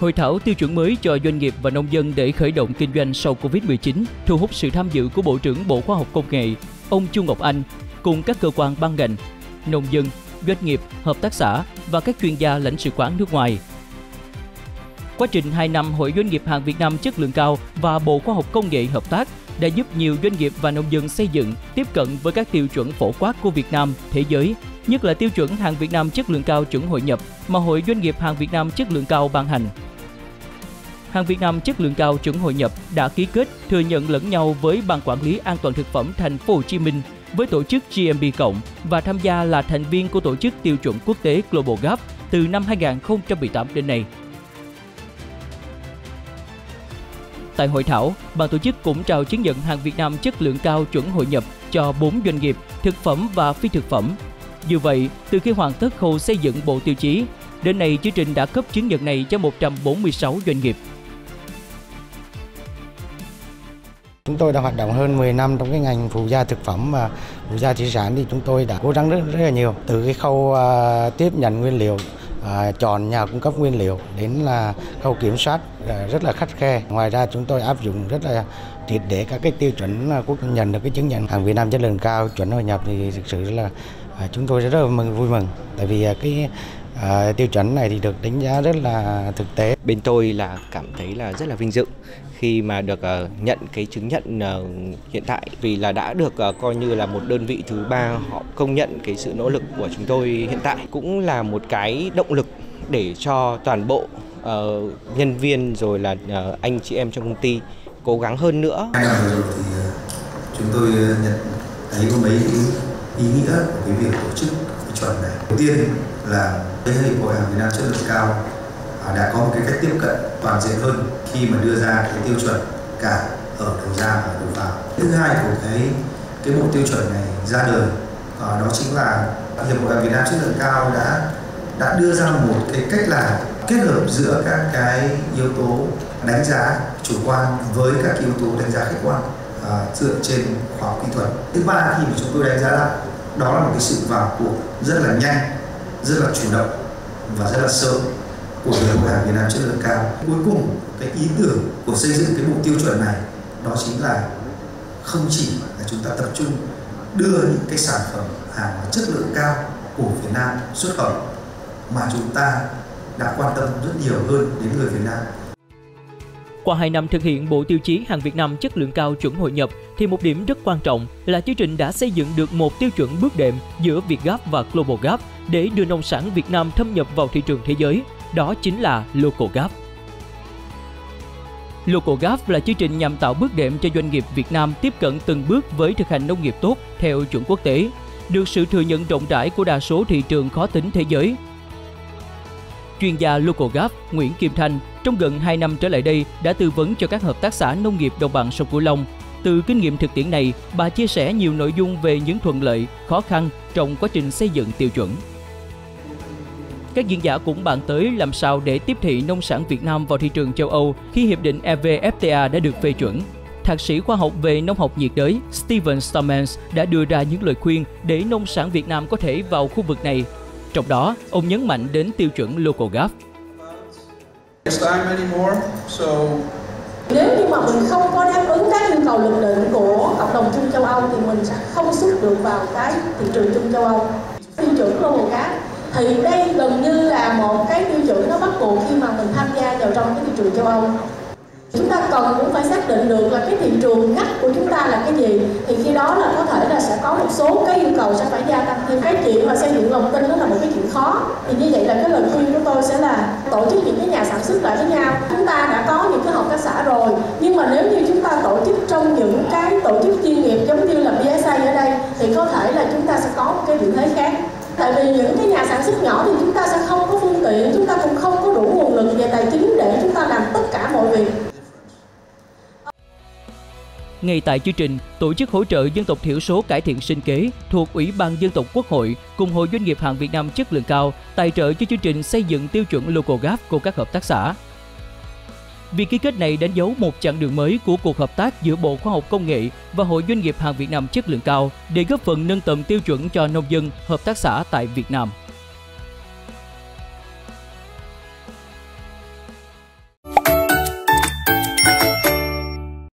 Hội thảo tiêu chuẩn mới cho doanh nghiệp và nông dân để khởi động kinh doanh sau Covid-19 thu hút sự tham dự của Bộ trưởng Bộ Khoa học Công nghệ, ông Chu Ngọc Anh, cùng các cơ quan ban ngành, nông dân, doanh nghiệp, hợp tác xã và các chuyên gia lãnh sự quán nước ngoài. Quá trình 2 năm Hội Doanh nghiệp hàng Việt Nam chất lượng cao và Bộ Khoa học Công nghệ hợp tác đã giúp nhiều doanh nghiệp và nông dân xây dựng, tiếp cận với các tiêu chuẩn phổ quát của Việt Nam, thế giới, nhất là tiêu chuẩn hàng Việt Nam chất lượng cao chuẩn hội nhập mà Hội Doanh nghiệp hàng Việt Nam chất lượng cao ban hành. Hàng Việt Nam chất lượng cao chuẩn hội nhập đã ký kết thừa nhận lẫn nhau với Ban Quản lý An toàn thực phẩm Thành phố Hồ Chí Minh với tổ chức GMP Cộng và tham gia là thành viên của tổ chức tiêu chuẩn quốc tế Global Gap từ năm 2018 đến nay. Tại hội thảo, ban tổ chức cũng trao chứng nhận hàng Việt Nam chất lượng cao chuẩn hội nhập cho 4 doanh nghiệp, thực phẩm và phi thực phẩm. Như vậy, từ khi hoàn tất khâu xây dựng bộ tiêu chí, đến nay chương trình đã cấp chứng nhận này cho 146 doanh nghiệp. Chúng tôi đã hoạt động hơn 10 năm trong cái ngành phụ gia thực phẩm và phụ gia thủy sản thì chúng tôi đã cố gắng rất là nhiều. Từ cái khâu tiếp nhận nguyên liệu, chọn nhà cung cấp nguyên liệu đến là khâu kiểm soát rất là khắt khe. Ngoài ra chúng tôi áp dụng rất là triệt để các cái tiêu chuẩn quốc nhận được cái chứng nhận hàng Việt Nam chất lượng cao chuẩn hội nhập thì thực sự là chúng tôi rất là vui mừng, tại vì cái tiêu chuẩn này thì được đánh giá rất là thực tế. Bên tôi là cảm thấy là rất là vinh dự khi mà được nhận cái chứng nhận hiện tại, vì là đã được coi như là một đơn vị thứ ba họ công nhận cái sự nỗ lực của chúng tôi hiện tại, cũng là một cái động lực để cho toàn bộ nhân viên rồi là anh chị em trong công ty cố gắng hơn nữa. 2 năm rồi thì chúng tôi nhận thấy có mấy ý nghĩa của cái việc tổ chức cái chuẩn này. Đầu tiên là cái Hiệp hội hàng Việt Nam chất lượng cao đã có một cái cách tiếp cận toàn diện hơn khi mà đưa ra cái tiêu chuẩn cả ở đầu ra và đầu vào. Thứ hai của cái bộ tiêu chuẩn này ra đời đó chính là Hiệp hội hàng Việt Nam chất lượng cao đã đưa ra một cái cách làm kết hợp giữa các cái yếu tố đánh giá chủ quan với các yếu tố đánh giá khách quan dựa trên khoa học kỹ thuật. Thứ ba khi mà chúng tôi đánh giá lại, đó là một cái sự vào cuộc rất là nhanh, rất là chủ động và rất là sớm của Hiệp hội hàng Việt Nam chất lượng cao. Cuối cùng cái ý tưởng của xây dựng cái bộ tiêu chuẩn này đó chính là không chỉ là chúng ta tập trung đưa những cái sản phẩm hàng chất lượng cao của Việt Nam xuất khẩu, mà chúng ta đã quan tâm rất nhiều hơn đến người Việt Nam. Qua 2 năm thực hiện bộ tiêu chí hàng Việt Nam chất lượng cao chuẩn hội nhập thì một điểm rất quan trọng là chương trình đã xây dựng được một tiêu chuẩn bước đệm giữa Vietgap và Global Gap để đưa nông sản Việt Nam thâm nhập vào thị trường thế giới, đó chính là Local Gap. Local Gap là chương trình nhằm tạo bước đệm cho doanh nghiệp Việt Nam tiếp cận từng bước với thực hành nông nghiệp tốt theo chuẩn quốc tế, được sự thừa nhận rộng rãi của đa số thị trường khó tính thế giới. Chuyên gia Local Gap Nguyễn Kim Thanh trong gần 2 năm trở lại đây đã tư vấn cho các hợp tác xã nông nghiệp đồng bằng sông Cửu Long. Từ kinh nghiệm thực tiễn này, bà chia sẻ nhiều nội dung về những thuận lợi, khó khăn trong quá trình xây dựng tiêu chuẩn. Các diễn giả cũng bàn tới làm sao để tiếp thị nông sản Việt Nam vào thị trường châu Âu khi Hiệp định EVFTA đã được phê chuẩn. Thạc sĩ khoa học về nông học nhiệt đới Steven Stamens đã đưa ra những lời khuyên để nông sản Việt Nam có thể vào khu vực này. Trong đó, ông nhấn mạnh đến tiêu chuẩn Local Gap. Nếu như mà mình không có đáp ứng các yêu cầu luật định của cộng đồng chung châu Âu thì mình sẽ không xuất được vào cái thị trường chung châu Âu. Tiêu chuẩn Global Gap thì đây gần như là một cái tiêu chuẩn nó bắt buộc khi mà mình tham gia vào trong cái thị trường châu Âu. Chúng ta cần cũng phải xác định được là cái thị trường ngách của chúng ta là cái gì, thì khi đó là có thể là sẽ có một số cái yêu cầu sẽ phải gia tăng thêm. Cái chuyện mà xây dựng lòng tin đó là một cái chuyện khó, thì như vậy là cái lời khuyên của tôi sẽ là tổ chức những cái nhà sản xuất lại với nhau. Chúng ta đã có những cái hợp tác xã rồi, nhưng mà nếu như chúng ta tổ chức trong những cái tổ chức chuyên nghiệp giống như là BSA ở đây thì có thể là chúng ta sẽ có một cái vị thế khác. Tại vì những cái nhà sản xuất nhỏ thì chúng ta sẽ không có phương tiện, chúng ta cũng không có đủ nguồn lực về tài chính để chúng ta làm tất cả mọi việc. Ngay tại chương trình, Tổ chức Hỗ trợ Dân tộc thiểu số cải thiện sinh kế thuộc Ủy ban Dân tộc Quốc hội cùng Hội Doanh nghiệp hàng Việt Nam chất lượng cao tài trợ cho chương trình xây dựng tiêu chuẩn Local Gap của các hợp tác xã. Việc ký kết này đánh dấu một chặng đường mới của cuộc hợp tác giữa Bộ Khoa học Công nghệ và Hội Doanh nghiệp hàng Việt Nam chất lượng cao để góp phần nâng tầm tiêu chuẩn cho nông dân, hợp tác xã tại Việt Nam.